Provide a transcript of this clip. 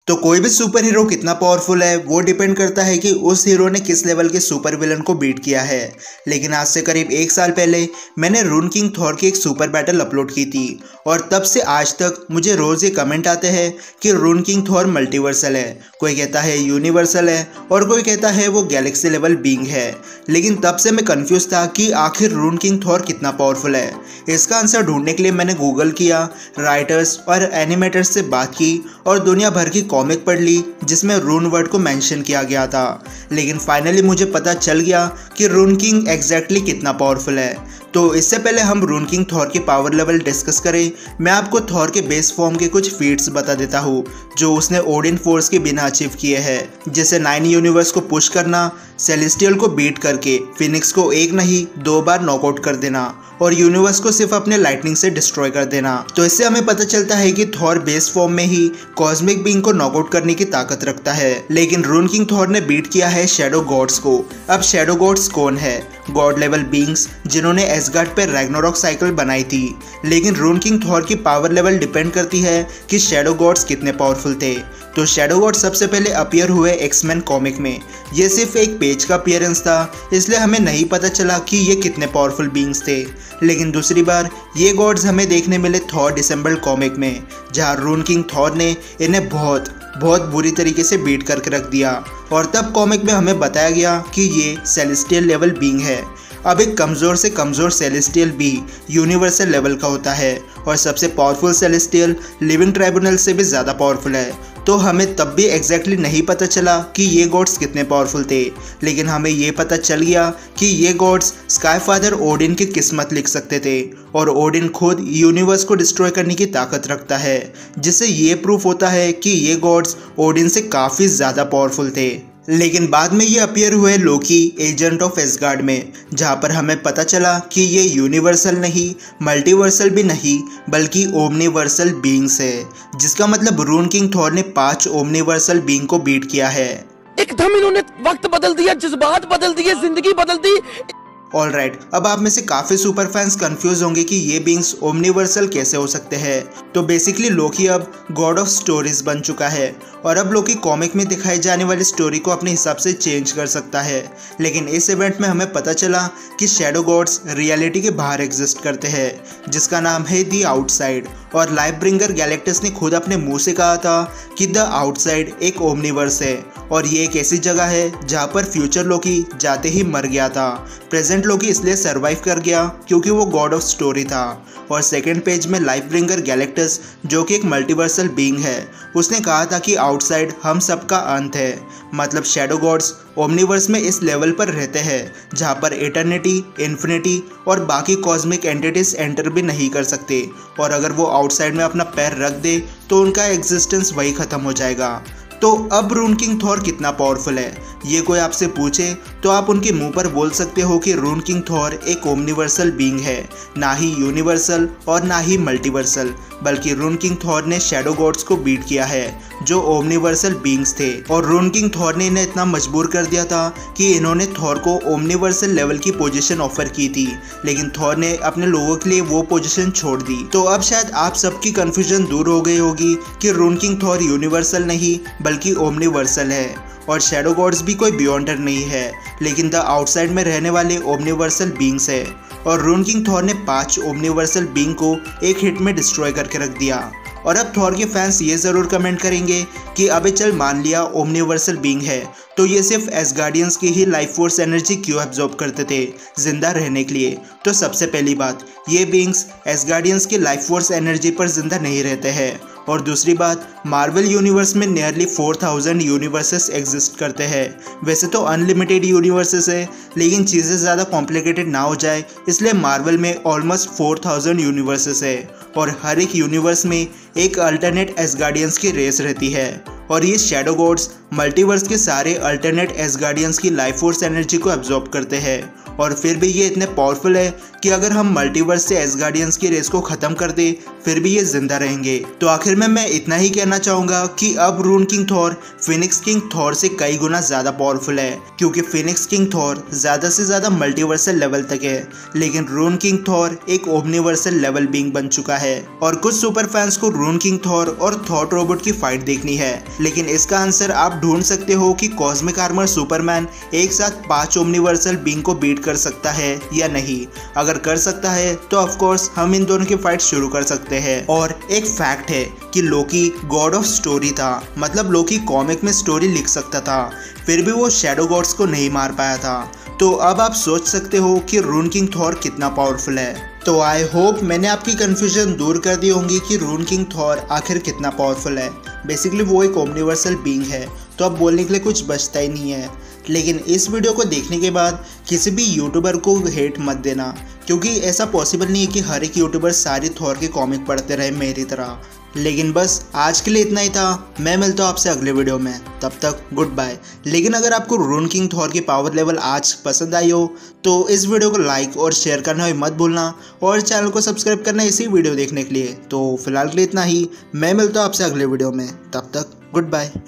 तो कोई भी सुपर हीरो कितना पावरफुल है वो डिपेंड करता है कि उस हीरो ने किस लेवल के सुपर विलन को बीट किया है। लेकिन आज से करीब 1 साल पहले मैंने रून किंग थॉर की एक सुपर बैटल अपलोड की थी और तब से आज तक मुझे रोज ये कमेंट आते हैं कि रून किंग थॉर मल्टीवर्सल है, कोई कहता है यूनिवर्सल है और कोई कहता है वो गैलेक्सी लेवल बीइंग है। लेकिन तब से मैं कंफ्यूज था कि आखिर रून किंग थॉर कितना पावरफुल है। इसका आंसर ढूंढने के लिए मैंने गूगल किया, राइटर्स और एनिमेटर्स से बात की और दुनिया भर की कॉमिक पढ़ ली जिसमें रून वर्ड को मेंशन किया गया था। लेकिन फाइनली मुझे पता चल गया कि रून किंग एग्जैक्टली कितना पावरफुल है। तो इससे पहले हम रून किंग थॉर की पावर लेवल डिस्कस करें, मैं आपको थॉर के बेस फॉर्म के कुछ फीट्स बता देता हूँ जो उसने ओडिन फोर्स के बिना अचीव किए हैं, जैसे 9 यूनिवर्स को पुश करना, सेलेस्टियल को बीट करके फिनिक्स को 1 नहीं 2 बार नॉकआउट कर देना और यूनिवर्स को सिर्फ अपने लाइटनिंग से डिस्ट्रॉय कर देना। तो इससे हमें पता चलता है कि थॉर बेस फॉर्म में ही कॉस्मिक बीइंग को नॉकआउट करने की ताकत रखता है। लेकिन रून किंग थॉर ने बीट किया है शैडो गॉड्स को। अब शैडो गॉड्स कौन है? गॉड लेवल बीइंग्स जिन्होंने एसगार्ड पे रैग्नारॉक साइकिल बनाई थी। लेकिन रून किंग थॉर की पावर लेवल डिपेंड करती है कि शैडो गॉड्स कितने पावरफुल थे। तो शैडो गॉड सबसे पहले अपीयर हुए एक्समैन कॉमिक में। ये सिर्फ एक पेज का अपीयरेंस था, इसलिए हमें नहीं पता चला कि ये कितने पावरफुल बीइंग्स थे। लेकिन दूसरी बार ये गॉड्स हमें देखने मिले थॉर डिसेंबल कॉमिक में, जहाँ रून किंग थॉर ने इन्हें बहुत बुरी तरीके से बीट करके रख दिया और तब कॉमिक में हमें बताया गया कि ये सेलेस्टियल लेवल बीइंग है। अब एक कमज़ोर से कमज़ोर सेलेस्टियल भी यूनिवर्सल लेवल का होता है और सबसे पावरफुल सेलेस्टियल लिविंग ट्राइब्यूनल से भी ज़्यादा पावरफुल है। तो हमें तब भी एग्जैक्टली नहीं पता चला कि ये गॉड्स कितने पावरफुल थे, लेकिन हमें ये पता चल गया कि ये गॉड्स स्काई फादर ओडिन की किस्मत लिख सकते थे और ओडिन खुद यूनिवर्स को डिस्ट्रॉय करने की ताकत रखता है, जिससे ये प्रूफ होता है कि ये गॉड्स ओडिन से काफ़ी ज़्यादा पावरफुल थे। लेकिन बाद में ये अपीयर हुए लोकी एजेंट ऑफ एसगार्ड में, जहाँ पर हमें पता चला कि ये यूनिवर्सल नहीं, मल्टीवर्सल भी नहीं, बल्कि ओमनीवर्सल बीइंग्स है, जिसका मतलब रून किंग थॉर ने 5 ओमनीवर्सल बीइंग को बीट किया है। एकदम इन्होंने वक्त बदल दिया, जज्बात बदल दिए, जिंदगी बदल दी। ऑलराइट, अब आप में से काफ़ी सुपर फैंस कंफ्यूज होंगे कि ये बीइंग्स ओमनीवर्सल कैसे हो सकते हैं। तो बेसिकली लोकी अब गॉड ऑफ स्टोरीज बन चुका है और अब लोकी कॉमिक में दिखाई जाने वाली स्टोरी को अपने हिसाब से चेंज कर सकता है। लेकिन इस इवेंट में हमें पता चला कि शैडो गॉड्स रियलिटी के बाहर एग्जिस्ट करते हैं, जिसका नाम है दी आउटसाइड। और लाइफ ब्रिंगर गैलेक्टस ने खुद अपने मुंह से कहा था कि द आउटसाइड एक ओमनीवर्स है और ये एक ऐसी जगह है जहाँ पर फ्यूचर लोकी जाते ही मर गया था। प्रेजेंट लोकी इसलिए सरवाइव कर गया क्योंकि वो गॉड ऑफ स्टोरी था। और सेकेंड पेज में लाइफ ब्रिंगर गैलेक्टस, जो कि एक मल्टीवर्सल बीइंग है, उसने कहा था कि आउटसाइड हम सबका अंत है। मतलब शैडो गॉड्स ओमनीवर्स में इस लेवल पर रहते हैं जहाँ पर एटर्निटी, इन्फिनिटी और बाकी कॉस्मिक एंटिटीज एंटर भी नहीं कर सकते और अगर वो आउटसाइड में अपना पैर रख दे तो उनका एग्जिस्टेंस वही ख़त्म हो जाएगा। तो अब रून किंग थॉर कितना पावरफुल है, ये कोई आपसे पूछे तो आप उनके मुंह पर बोल सकते हो कि रून किंग थॉर एक ओमनीवर्सल बीइंग है, ना ही यूनिवर्सल और ना ही मल्टीवर्सल, बल्कि रून किंग थॉर ने शैडो गॉड्स को बीट किया है जो ओमनीवर्सल बीइंग्स थे। और रून किंग थॉर ने इन्हें इतना मजबूर कर दिया था कि इन्होंने थॉर को ओमनीवर्सल लेवल की पोजीशन ऑफर की थी, लेकिन थॉर ने अपने लोगों के लिए वो पोजीशन छोड़ दी। तो अब शायद आप सबकी कंफ्यूजन दूर हो गई होगी कि रून किंग थॉर यूनिवर्सल नहीं बल्कि ओमनीवर्सल है और शैडो गॉड्स भी कोई बियॉन्डर नहीं है, लेकिन द आउटसाइड में रहने वाले ओमनीवर्सल बीइंग्स है। और रून किंग थॉर ने 5 ओमनीवर्सल बीइंग को एक हिट में डिस्ट्रॉय करके रख दिया। और अब थॉर के फैंस ये ज़रूर कमेंट करेंगे कि अबे चल मान लिया ओमनीवर्सल बीइंग है तो ये सिर्फ एसगार्डियंस की ही लाइफ फोर्स एनर्जी क्यों एब्जॉर्ब करते थे जिंदा रहने के लिए? तो सबसे पहली बात, ये बीइंग्स एसगार्डियंस की लाइफ फोर्स एनर्जी पर जिंदा नहीं रहते हैं। और दूसरी बात, मार्वल यूनिवर्स में नियरली 4000 यूनिवर्सेस एग्जिस्ट करते हैं। वैसे तो अनलिमिटेड यूनिवर्सेस है, लेकिन चीज़ें ज़्यादा कॉम्प्लिकेटेड ना हो जाए इसलिए मार्वल में ऑलमोस्ट 4000 यूनिवर्सेस है और हर एक यूनिवर्स में एक अल्टरनेट एसगार्डियंस की रेस रहती है। और ये शैडो गॉड्स मल्टीवर्स के सारे अल्टरनेट एसगार्डियंस की लाइफ फोर्स एनर्जी को एब्जॉर्ब करते हैं और फिर भी ये इतने पावरफुल है कि अगर हम मल्टीवर्स से एसगार्डियंस की रेस को ख़त्म कर दे फिर भी ये जिंदा रहेंगे। तो आखिर में मैं इतना ही कहना चाहूँगा कि अब rune king Thor phoenix king Thor से कई गुना ज़्यादा पावरफुल है, क्योंकि फिनिक्स किंग थॉर ज़्यादा से ज़्यादा मल्टीवर्सल लेवल तक है, लेकिन रून किंग थॉर एक ओमनीवर्सल लेवल बीइंग बन चुका है। और कुछ सुपर फैंस को रून किंग थॉर और थॉट रोबोट की फाइट देखनी है, लेकिन इसका आंसर आप ढूंढ सकते हो कि कॉस्मिक आर्मर सुपरमैन एक साथ 5 ओमनीवर्सल बीइंग को बीट कर सकता है या नहीं। अगर कर सकता है तो ऑफ कोर्स हम इन दोनों की फाइट शुरू कर सकते हैं। और एक फैक्ट है कि लोकी गॉड ऑफ स्टोरी था, मतलब लोकी कॉमिक में स्टोरी लिख सकता था, फिर भी वो शैडो गॉड्स को नहीं मार पाया था। तो अब आप सोच सकते हो कि रून किंग थॉर कितना पावरफुल है। तो आई होप मैंने आपकी कंफ्यूजन दूर कर दी होंगी कि रून किंग थॉर आखिर कितना पावरफुल है। बेसिकली वो एक ओमनीवर्सल बीइंग है, तो अब बोलने के लिए कुछ बचता ही नहीं है। लेकिन इस वीडियो को देखने के बाद किसी भी यूट्यूबर को हेट मत देना, क्योंकि ऐसा पॉसिबल नहीं है कि हर एक यूट्यूबर सारी थॉर के कॉमिक पढ़ते रहे मेरी तरह। लेकिन बस आज के लिए इतना ही था। मैं मिलता हूँ आपसे अगले वीडियो में, तब तक गुड बाय। लेकिन अगर आपको रून किंग थॉर की पावर लेवल आज पसंद आई हो तो इस वीडियो को लाइक और शेयर करना भी मत भूलना, और चैनल को सब्सक्राइब करना इसी वीडियो देखने के लिए। तो फिलहाल के लिए इतना ही। मैं मिलता हूँ आपसे अगले वीडियो में, तब तक गुड बाय।